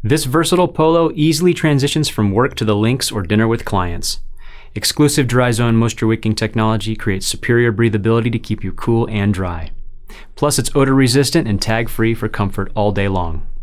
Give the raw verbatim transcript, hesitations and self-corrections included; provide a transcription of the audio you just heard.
This versatile polo easily transitions from work to the links or dinner with clients. Exclusive dry zone moisture wicking technology creates superior breathability to keep you cool and dry. Plus, it's odor resistant and tag free for comfort all day long.